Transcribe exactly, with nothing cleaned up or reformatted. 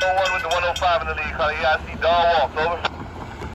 one with the one oh five in the lead, calling E I C Dawn Walks, over.